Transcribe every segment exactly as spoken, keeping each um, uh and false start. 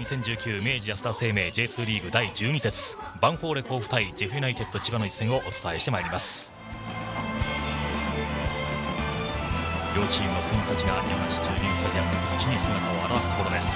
せんじゅうきゅう明治安田生命 ジェイツー リーグだいじゅうに節ヴァンフォーレ甲府対ジェフユナイテッド千葉の一戦をお伝えしてまいります。両チームの選手たちが山梨中銀スタジアムのピッチに姿を現すところです。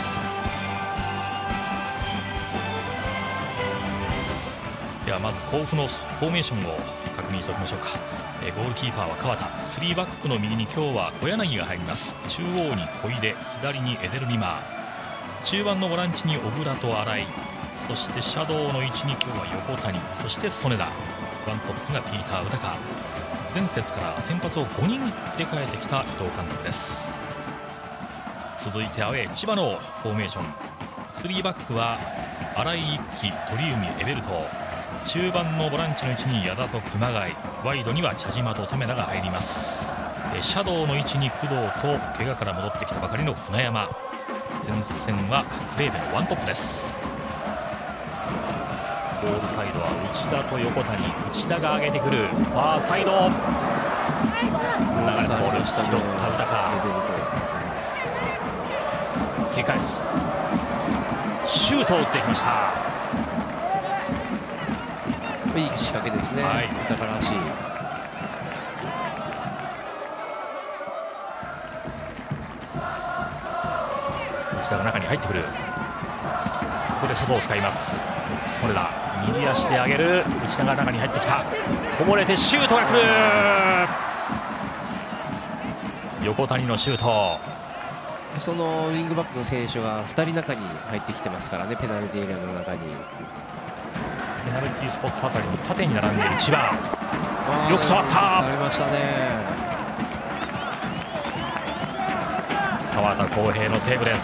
ではまず甲府のフォーメーションを確認しておきましょうか。えゴールキーパーは川田、スリーバックの右に今日は小柳が入ります。中央に小出、左にエデル・ミマー、中盤のボランチに小倉と新井、そしてシャドウの位置に今日は横谷、そして曽根田、ワントップがピーター・宇高。前節から先発をごにん入れ替えてきた伊藤監督です。続いてアウェー千葉のフォーメーション、スリーバックは新井一輝、鳥海、エベルト、中盤のボランチの位置に矢田と熊谷、ワイドには茶島と為田が入ります。シャドウの位置に工藤と怪我から戻ってきたばかりの船山、前線はクレーベのワントップです。ボールサイドは内田と横谷、内田が上げてくるファーサイド、流れたボール拾った宇高、切り返す、シュートを打ってきました。 いい仕掛けですね、はい、宇高らしい。 内田が中に入ってくる、ここで外を使います。それだ、右足で上げる、内田が中に入ってきた、こぼれてシュートが来る、横谷のシュート。 そのウィングバックの選手がふたり中に入ってきてますからね、ペナルティーエリアの中に。 ペナルティースポットあたりの縦に並んでいる千葉、よく触った、 触りましたね。 川田康平のセーブです。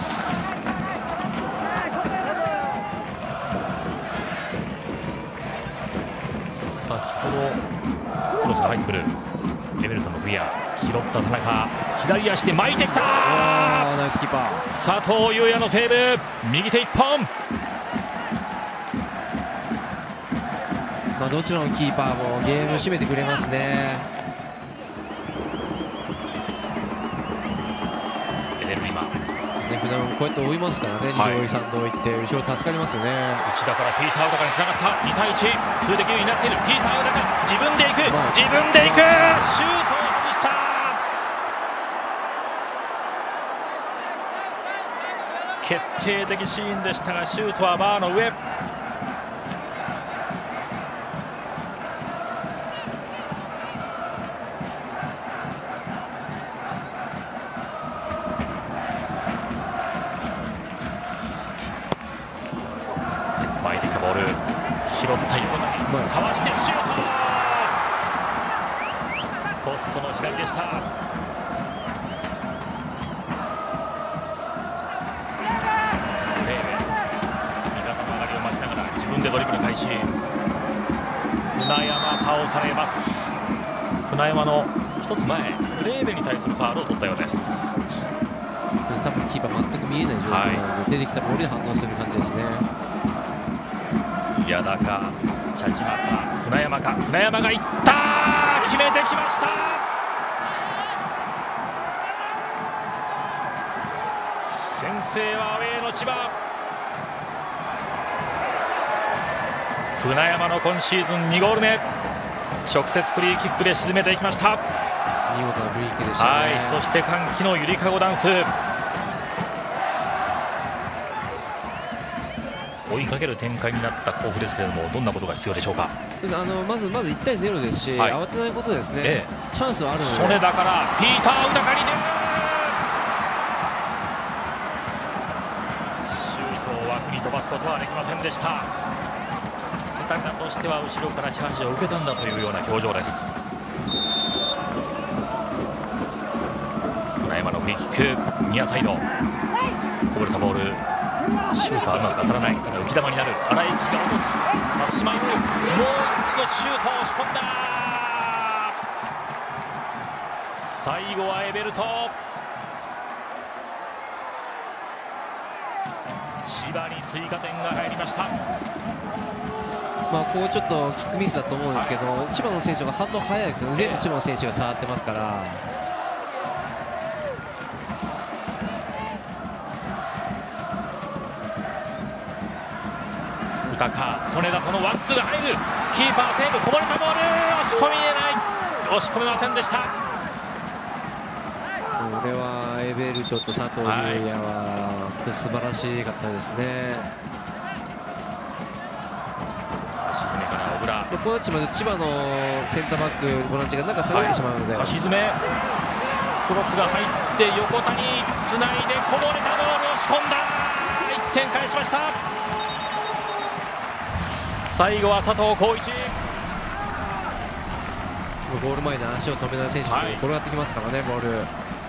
先ほどクロスが入ってくる、エベルトンのクリア、拾った田中、左足で巻いてきた、 ナイスキーパー佐藤優也のセーブ、右手一本。 まあどちらのキーパーもゲームを締めてくれますね。 エデル・リマ、 普段こうやって追いますからね、にど追いさんど追いって後ろ助かりますよね。 内田からピーター・宇高につながった、にたいいち、数的優位になっているピーター・宇高、自分で行く、まあ、自分で行く、シュートを外した。決定的シーンでしたが、シュートはバーの上。巻いてきたボール、拾った横谷、かわしてシュート、ポストの左でした。でドリブル開始、船山倒されます。船山の一つ前、クレーベに対するファウルを取ったようです。 多分キーパー全く見えない状況なので、はい、出てきたボールで反応する感じですね。 矢田か茶島か船山か、船山がいった、決めてきました。先制はアウェーの千葉。船山の今シーズンにゴール目、直接フリーキックで沈めていきました。 見事なフリーキックでしたね。 はい、そして歓喜のゆりかごダンス。追いかける展開になった甲府ですけれども、どんなことが必要でしょうか。 あのまずまずいちたいゼロですし、はい、慌てないことですね、ええ、チャンスはあるので。 それだからピーター・宇高に出る、シュートを枠に飛ばすことはできませんでした。宇高としては後ろからチャージを受けたんだというような表情です。船山のフリーキック、ニアサイド、こぼれたボール、シュートはうまく当たらない。ただ浮き球になる。荒井貴が落とす。松島優、もう一度シュートを押し込んだ。最後はエベルト。千葉に追加点が入りました。 まあこうちょっとキックミスだと思うんですけど、はい、千葉の選手が反応早いですよね。全部千葉の選手が触ってますから。 中か曽根田とのワンツーが入る。キーパーセーブ、こぼれたボール押し込みえない、押し込めませんでした。 これはエベルトと佐藤優也は本当に素晴らしかったですね。 橋爪から小倉、 この千葉千葉のセンターバックボランチがなんか下がってしまうので、 橋爪クロスが入って横田につないでこぼれたボール押し込んだ、いってん返しました。最後は佐藤浩一、 ゴール前で足を止めない選手に転がってきますからね、ボール。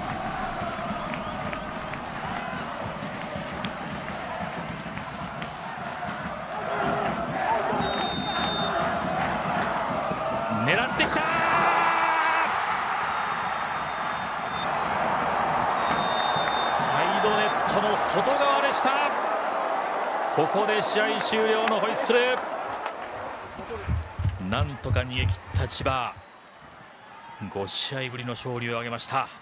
狙ってきた、サイドネットの外側でした。ここで試合終了のホイッスル。なんとか逃げ切った千葉、ご試合ぶりの勝利を挙げました。